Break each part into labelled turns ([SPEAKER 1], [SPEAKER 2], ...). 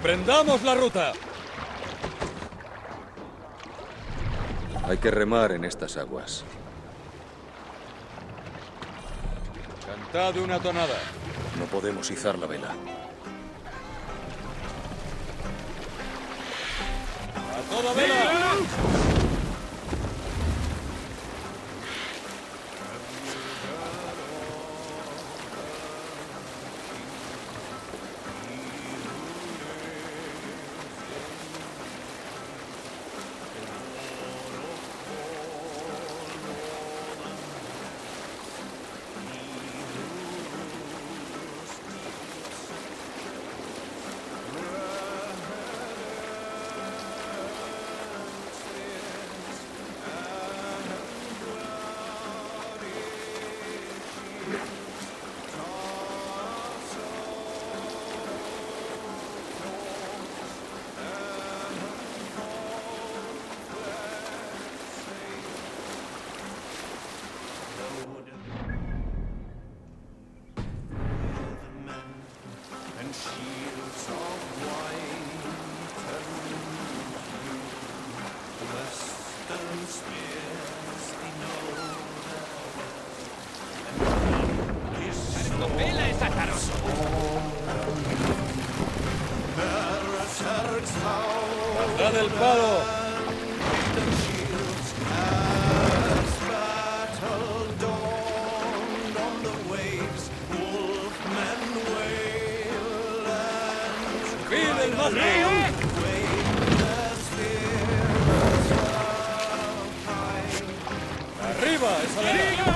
[SPEAKER 1] ¡Emprendamos la ruta!
[SPEAKER 2] Hay que remar en estas aguas.
[SPEAKER 1] Cantad una tonada.
[SPEAKER 2] No podemos izar la vela.
[SPEAKER 1] ¡A toda vela! ¡Dad el palo! ¡Subid el mástil! ¡Arriba, esa vela!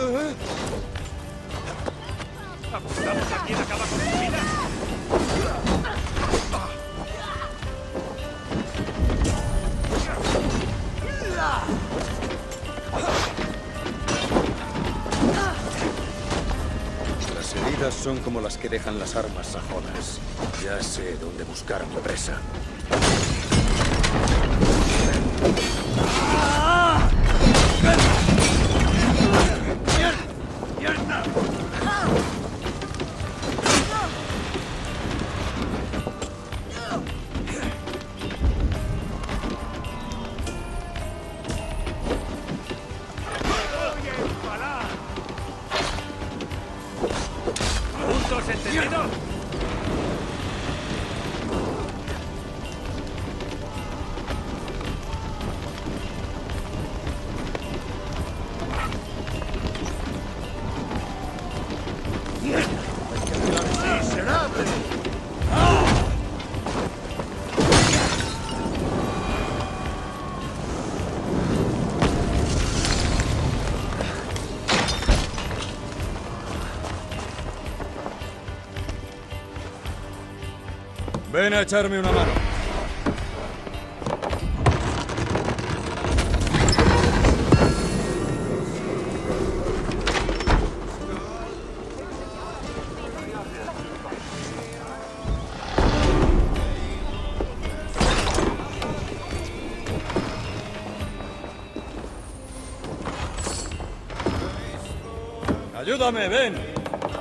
[SPEAKER 3] ¿Apostamos a quién acaba con su vida?
[SPEAKER 2] Las heridas son como las que dejan las armas sajonas. Ya sé dónde buscar a mi presa.
[SPEAKER 3] ¿Puntos entendidos?
[SPEAKER 1] Ven a echarme una mano. Ayúdame, ven.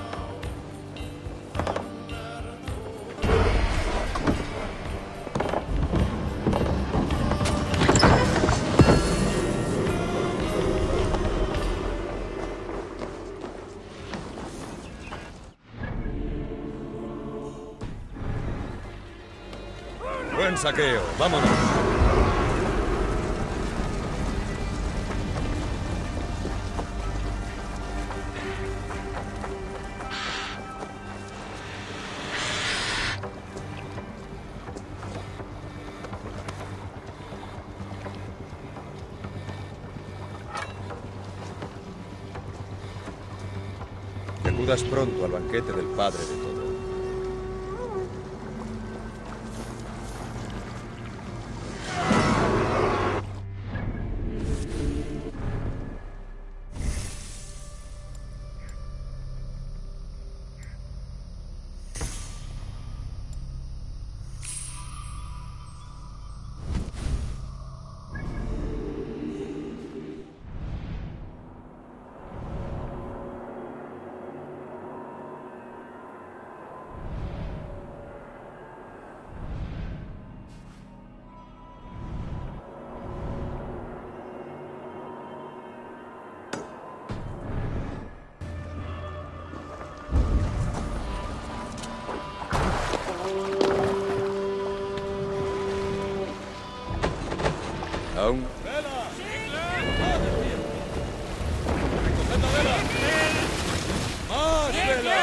[SPEAKER 1] Buen saqueo, vámonos. Que acudas pronto al banquete del Padre de todo. Aún. ¡Vela! ¡Recoged la vela! ¡Más vela!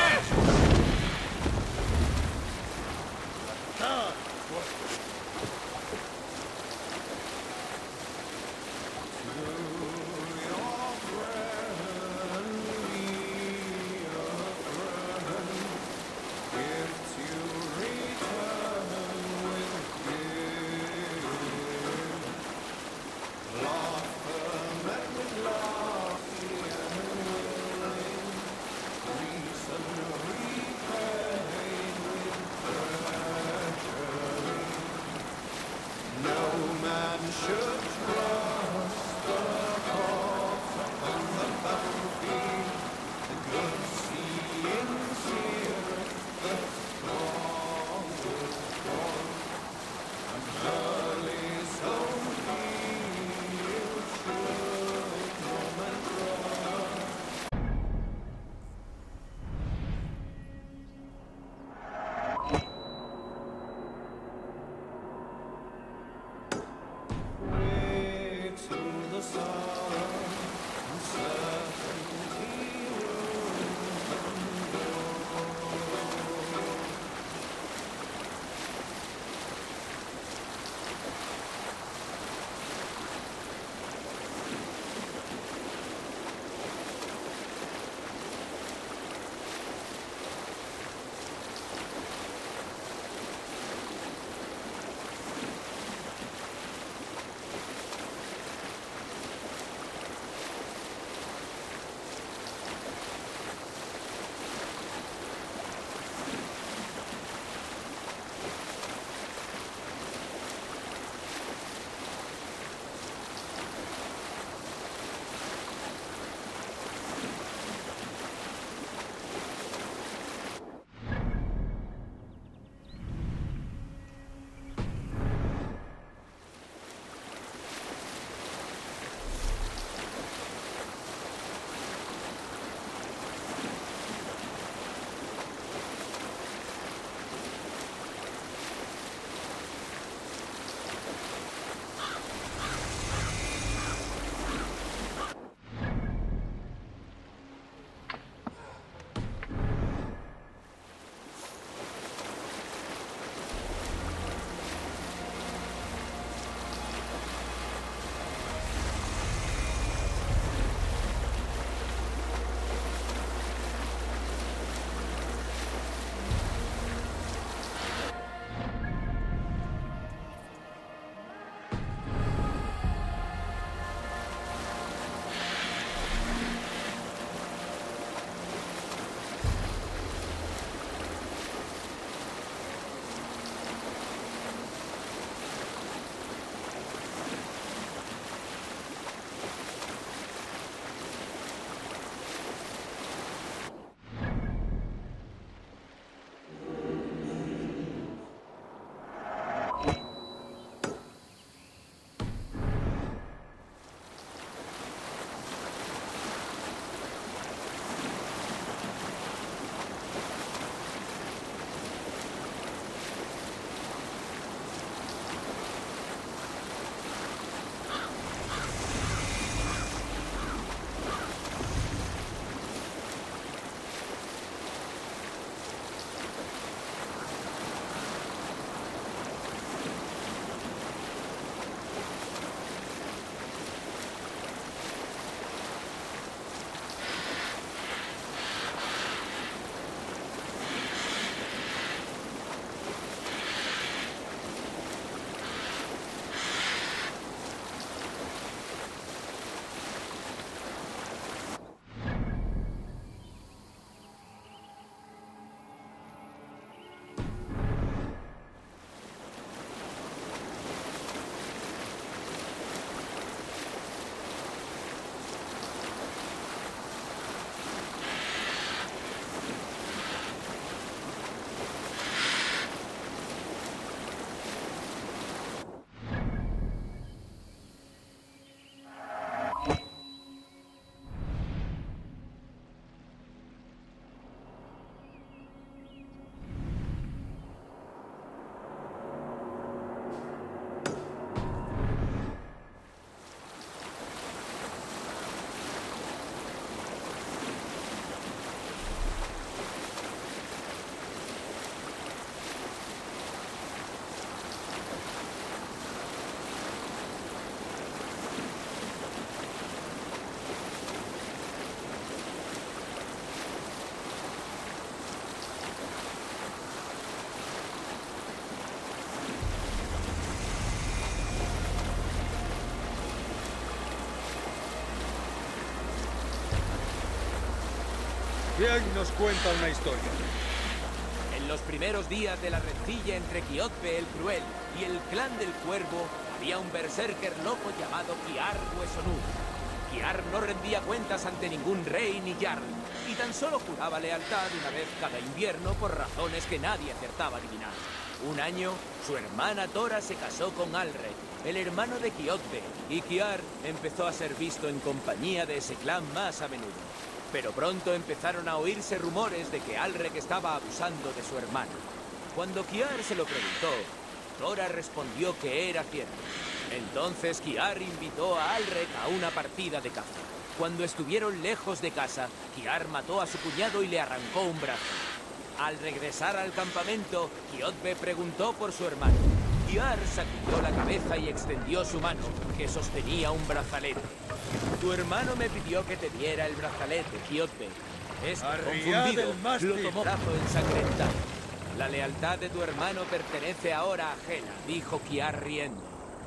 [SPEAKER 1] ¿Quién nos cuenta una historia?
[SPEAKER 4] En los primeros días de la rencilla entre Quiothbe el Cruel y el clan del Cuervo, había un berserker loco llamado Kiar Huesonur. Kiar no rendía cuentas ante ningún rey ni jarl, y tan solo juraba lealtad una vez cada invierno por razones que nadie acertaba a adivinar. Un año, su hermana Tora se casó con Alrek, el hermano de Quiothbe, y Kiar empezó a ser visto en compañía de ese clan más a menudo. Pero pronto empezaron a oírse rumores de que Alrek estaba abusando de su hermano. Cuando Kiar se lo preguntó, Tora respondió que era cierto. Entonces Kiar invitó a Alrek a una partida de caza. Cuando estuvieron lejos de casa, Kiar mató a su cuñado y le arrancó un brazo. Al regresar al campamento, Quiothbe preguntó por su hermano. Kiar sacudió la cabeza y extendió su mano, que sostenía un brazalete. Tu hermano me pidió que te diera el brazalete, Quiothbe. Confundido, lo tomó brazo ensangrentado. La lealtad de tu hermano pertenece ahora a Hela, dijo Kiar riendo.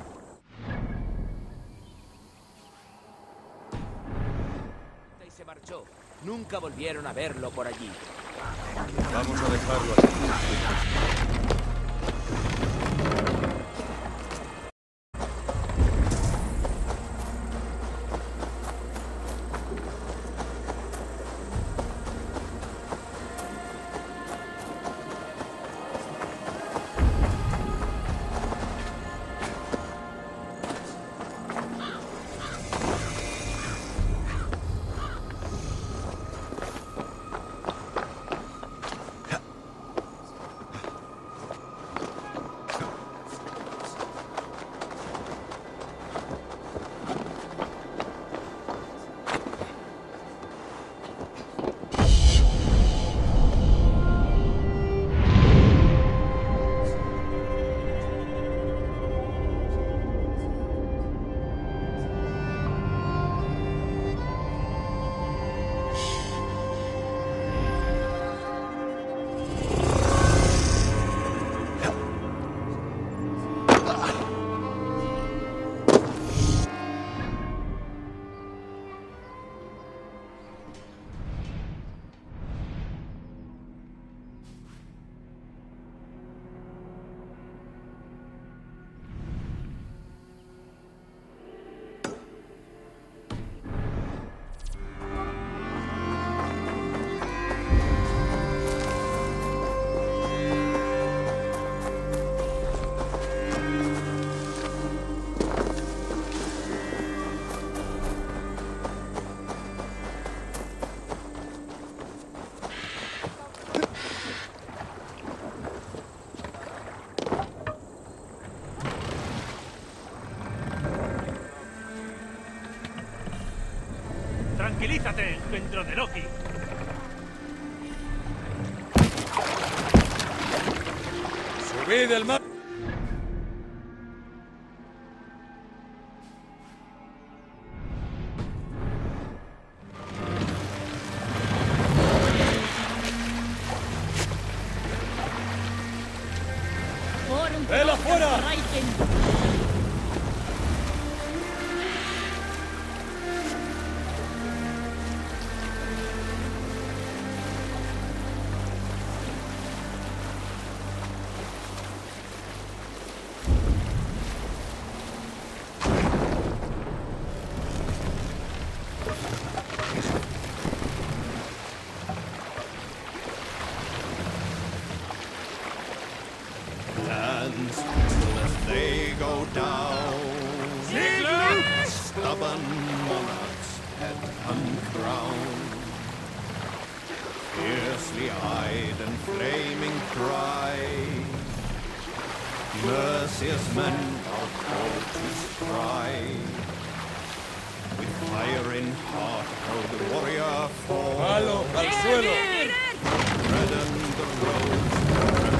[SPEAKER 4] Y se marchó. Nunca volvieron a verlo por allí.
[SPEAKER 1] Vamos a dejarlo aquí.
[SPEAKER 3] ¡Tranquilízate, engendro de Loki!
[SPEAKER 1] ¡Subid el mar! ¡Vela fuera!
[SPEAKER 5] They go down. Stubborn monarchs had uncrowned. Fiercely eyed and flaming pride, merciless men are called to stride. With fire in heart, how the warrior falls.
[SPEAKER 1] ¡Palo al suelo!
[SPEAKER 5] Redden the roads.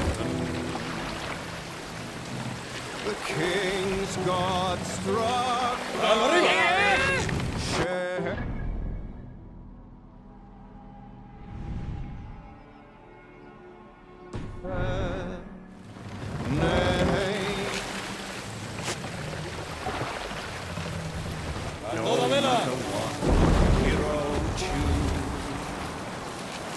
[SPEAKER 5] The king's god struck. Share. Nay.
[SPEAKER 1] ¡A toda vela!
[SPEAKER 5] Hero choose.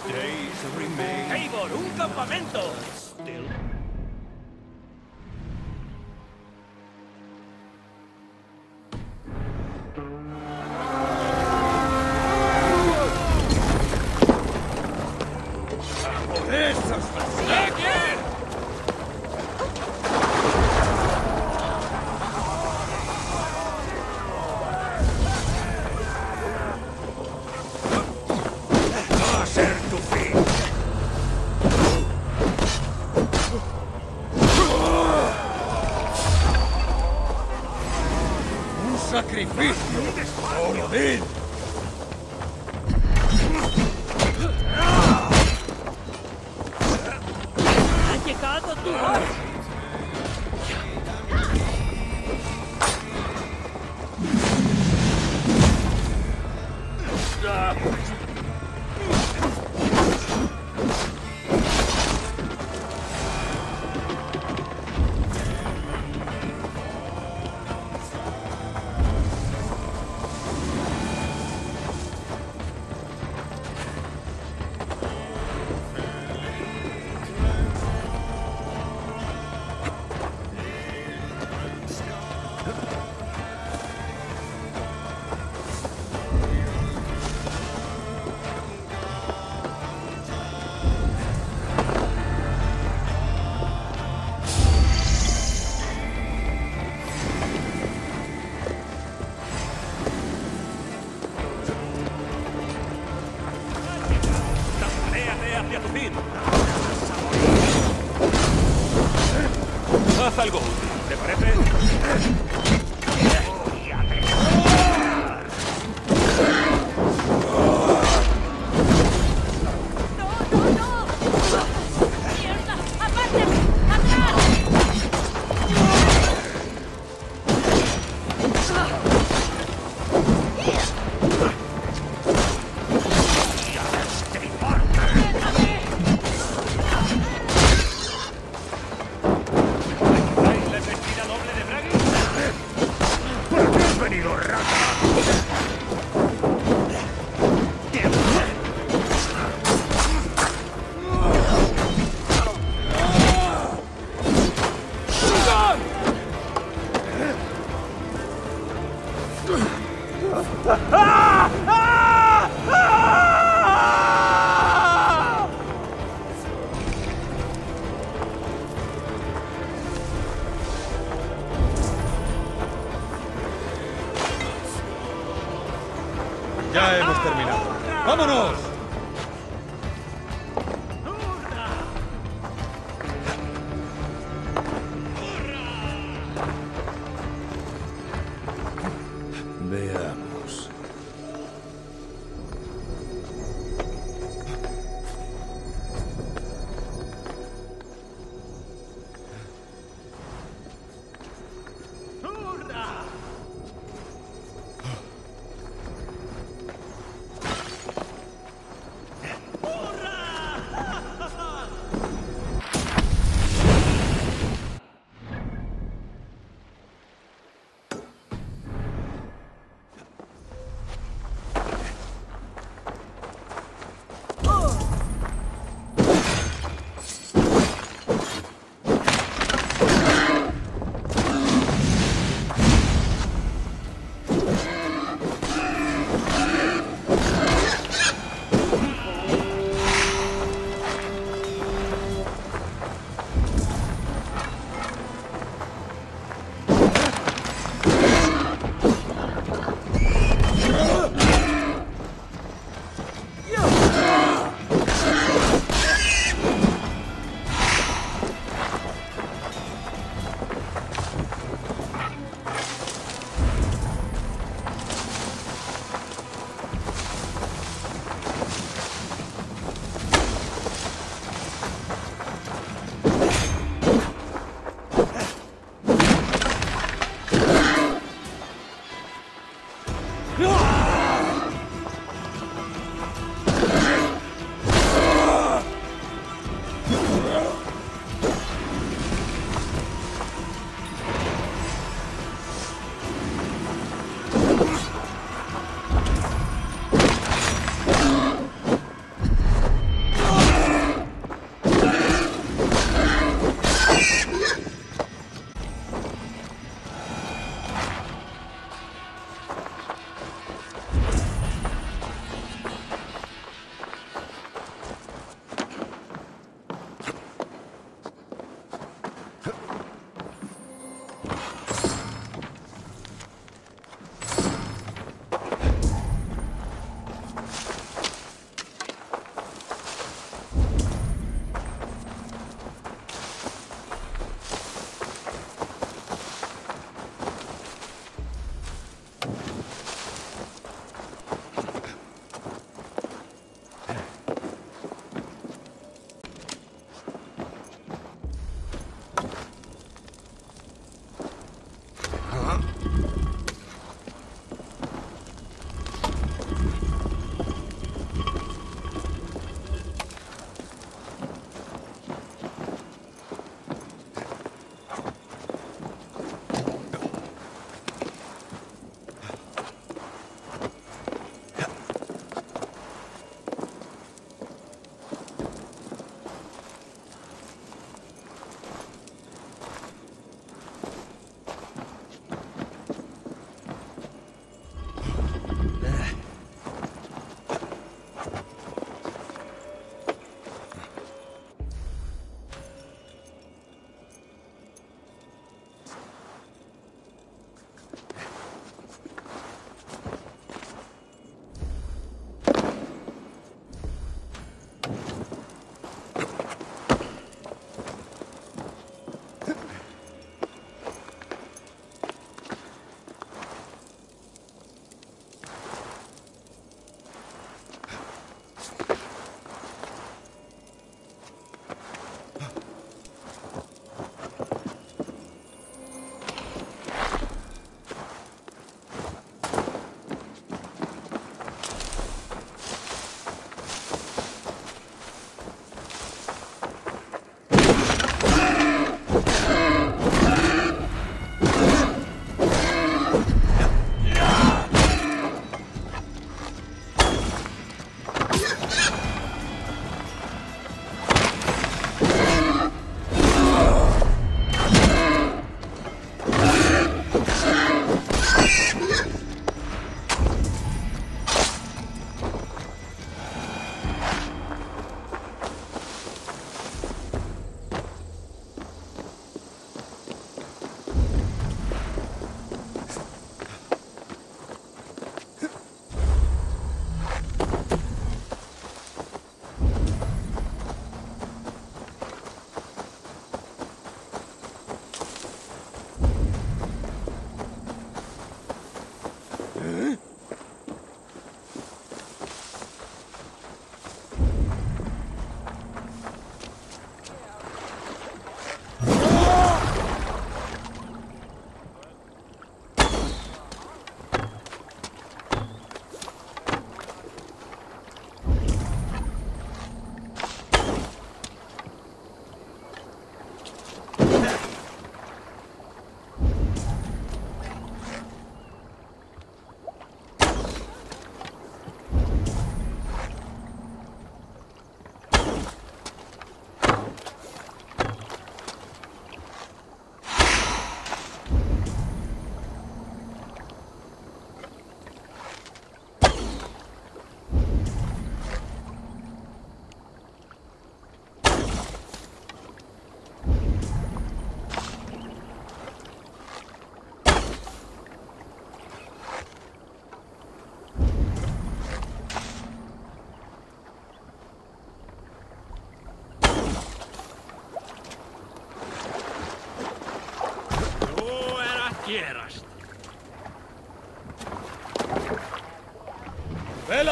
[SPEAKER 5] days remain.
[SPEAKER 3] ¡Eivor, un campamento!
[SPEAKER 5] Still.
[SPEAKER 2] ¡Va a ser tu fin! ¡Un sacrificio! ¡Por Odín!
[SPEAKER 3] ¡Ha llegado tu hora! ¡Tambaleate hacia tu fin! Haz algo útil, ¿te parece? ¿Traes la embestida doble de Bragi?
[SPEAKER 2] ¿Por qué has venido, rata?
[SPEAKER 1] Ya hemos terminado. ¡Vámonos!
[SPEAKER 2] Veamos.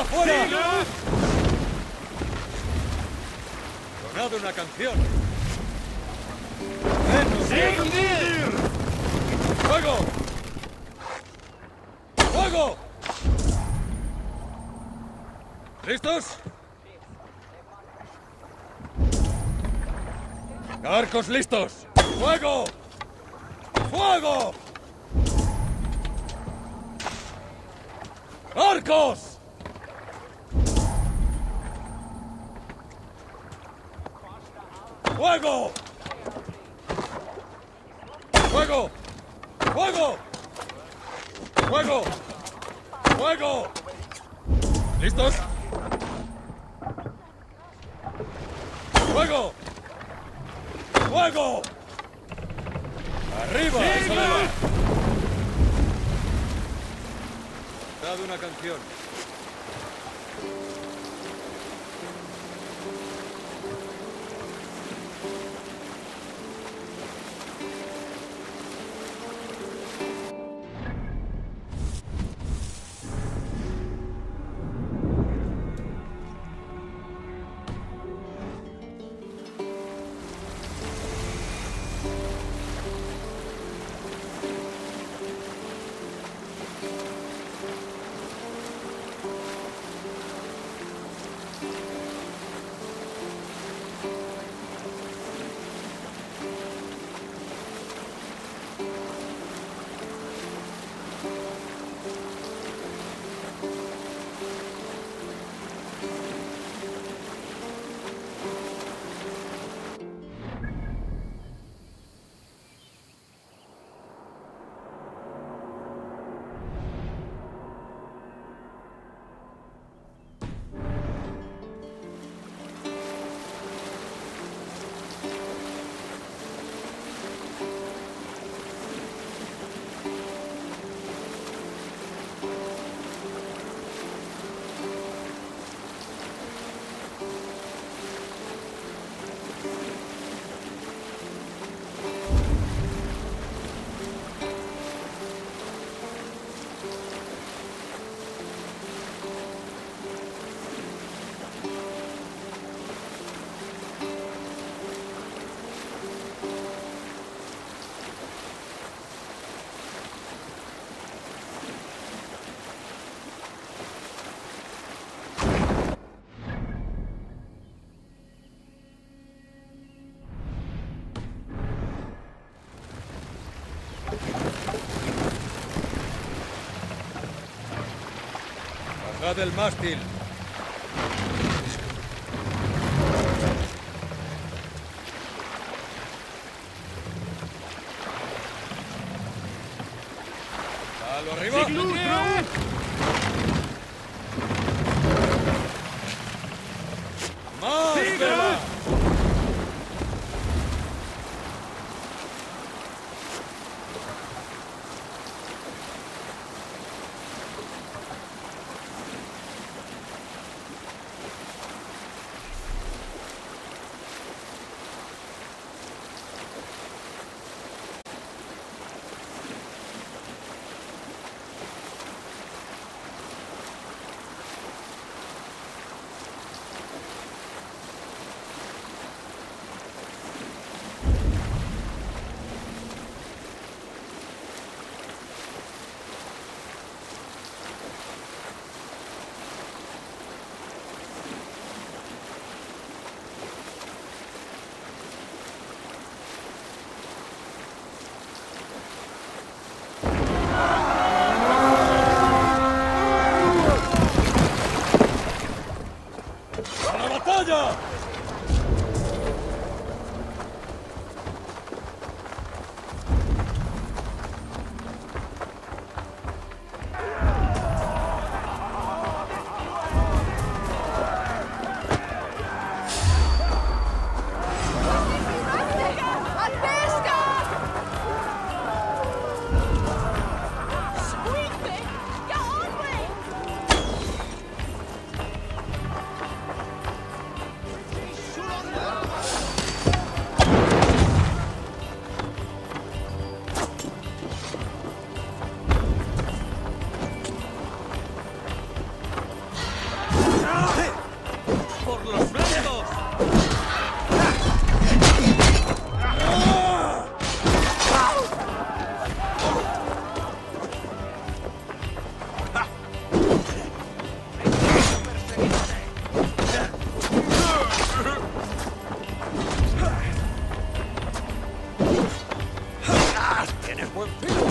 [SPEAKER 1] ¡Afuera! Sonad una canción. ¡Fuego! ¡Fuego! ¿Listos? ¡Arcos listos! ¡Fuego! ¡Fuego! ¡Arcos! ¡Fuego! ¡Fuego! ¡Fuego! ¡Fuego! ¡Fuego! ¿Listos? ¡Fuego! ¡Fuego! ¡Arriba! ¡Eso le va! Dad una canción. ¡Bajad el mástil! ¡Palo arriba! ¡Más vela!
[SPEAKER 3] estos!
[SPEAKER 2] ¡Tienes buen filo!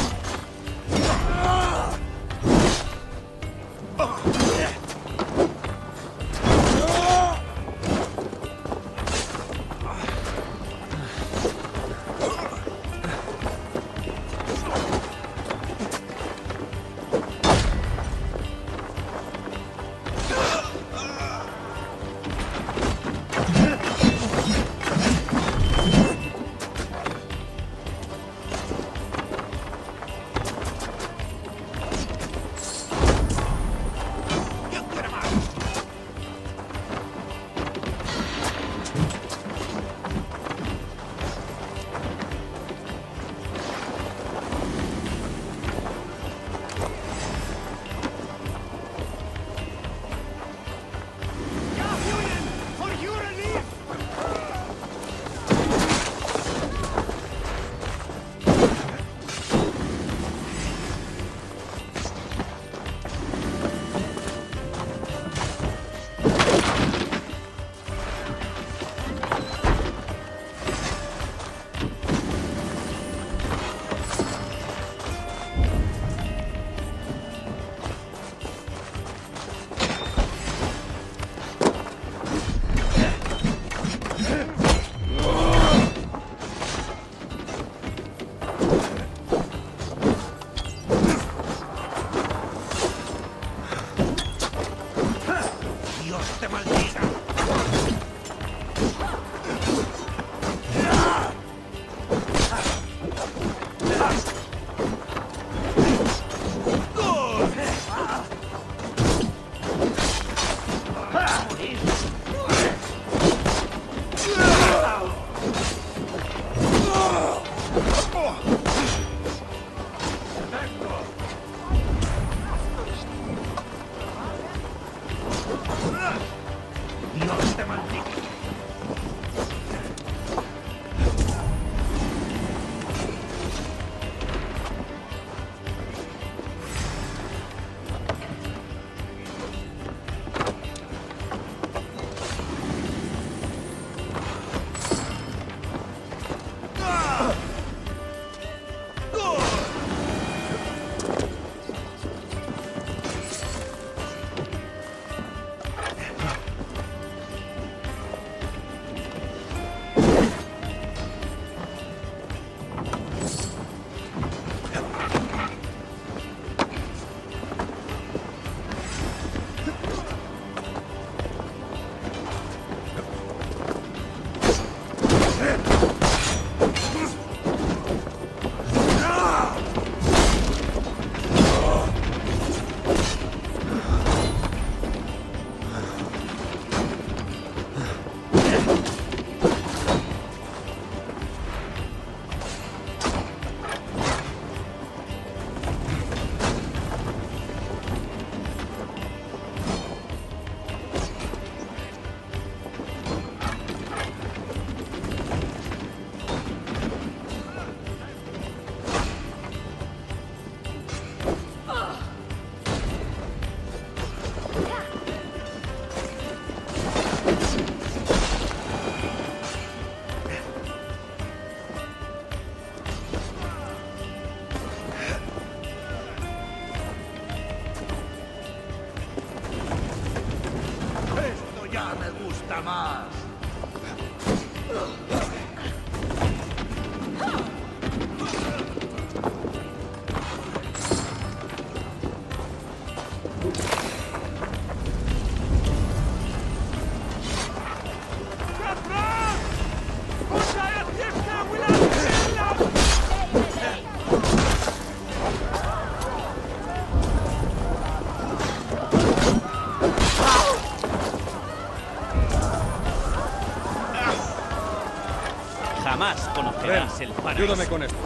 [SPEAKER 3] Jamás conocerás el paraíso.
[SPEAKER 1] Ayúdame con esto.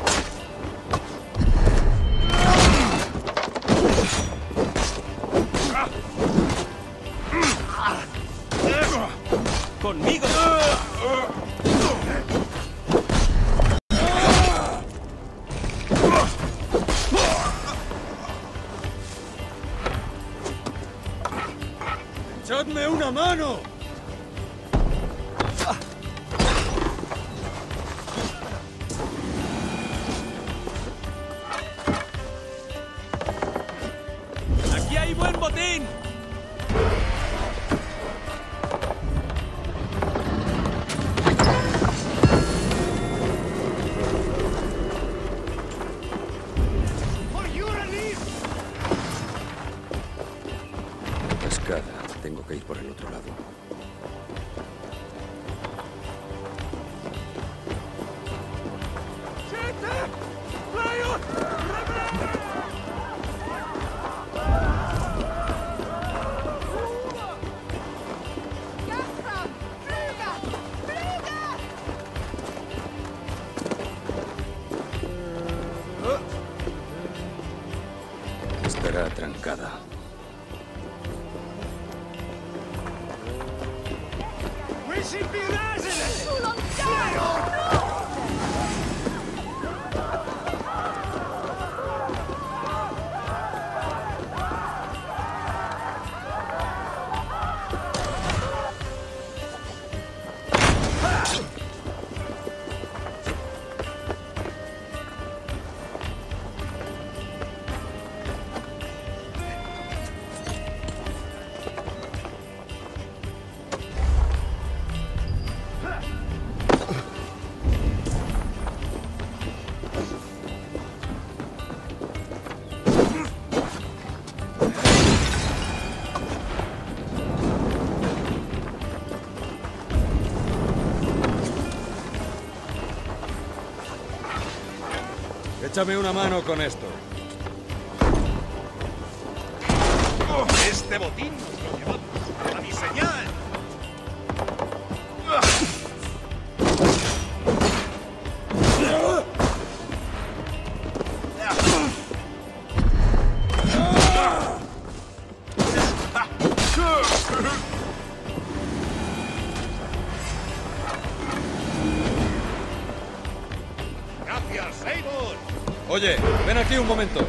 [SPEAKER 3] ¡Conmigo!
[SPEAKER 1] ¡Echadme una mano!
[SPEAKER 3] ¡Aquí hay buen botín!
[SPEAKER 2] Cascada. Tengo que ir por el otro lado. Estará trancada.
[SPEAKER 1] Échame una mano con esto.
[SPEAKER 3] ¡Este botín nos lo llevamos! ¡A mi señal! ¡Gracias, Seymour!
[SPEAKER 1] Oye, ven aquí un momento.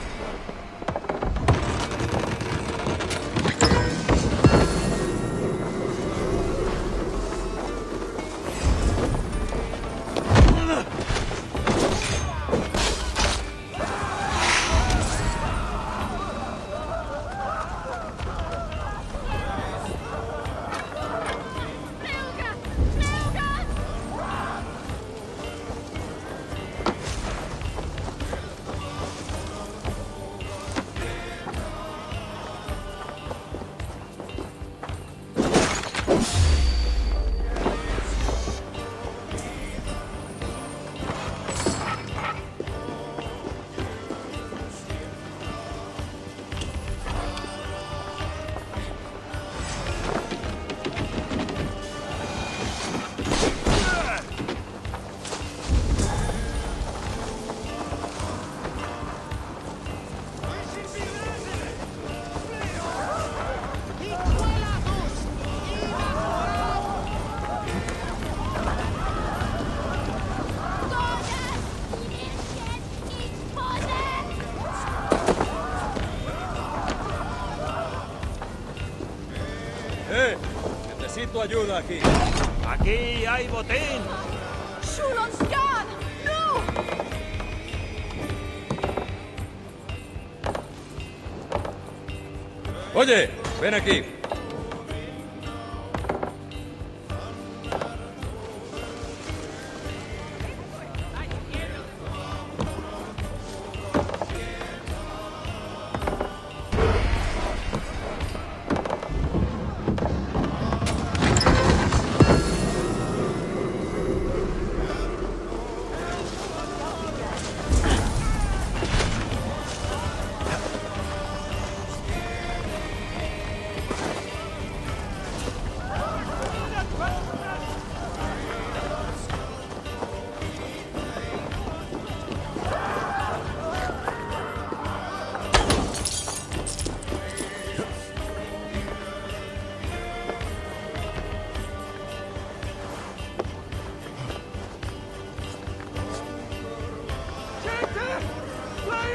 [SPEAKER 1] Necesito ayuda aquí.
[SPEAKER 3] ¡Aquí hay botín!
[SPEAKER 6] Schulonskan! ¡No!
[SPEAKER 1] Oye, ven aquí.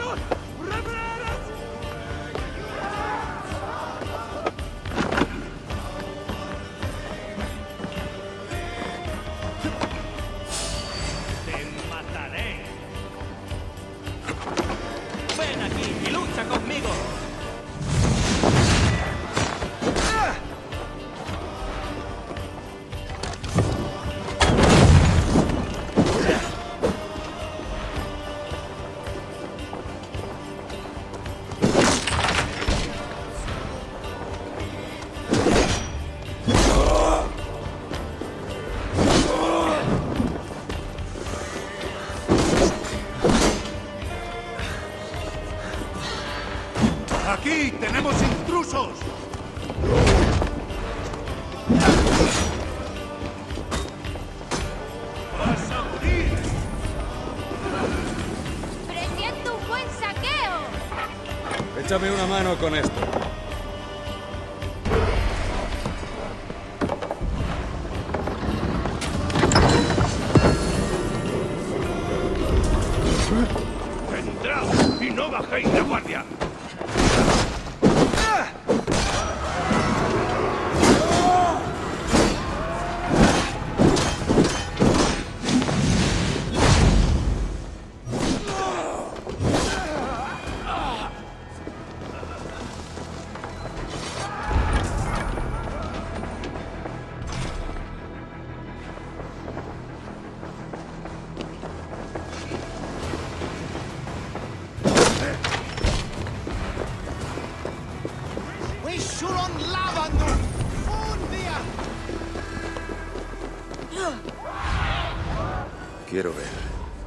[SPEAKER 3] ¡Te mataré!
[SPEAKER 4] ¡Ven aquí y lucha conmigo!
[SPEAKER 3] ¡Aquí tenemos intrusos! ¡Vas a morir!
[SPEAKER 6] ¡Presiento un buen saqueo!
[SPEAKER 1] Échame una mano con esto.
[SPEAKER 3] ¡Entraos y no bajéis la guardia!
[SPEAKER 1] Quiero ver.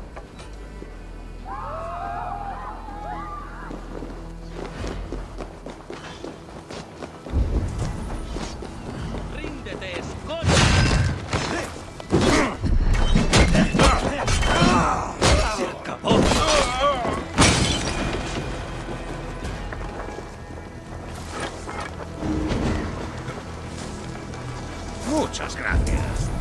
[SPEAKER 4] ¡Ríndete, escoria!
[SPEAKER 3] ¡Se acabó! Muchas gracias.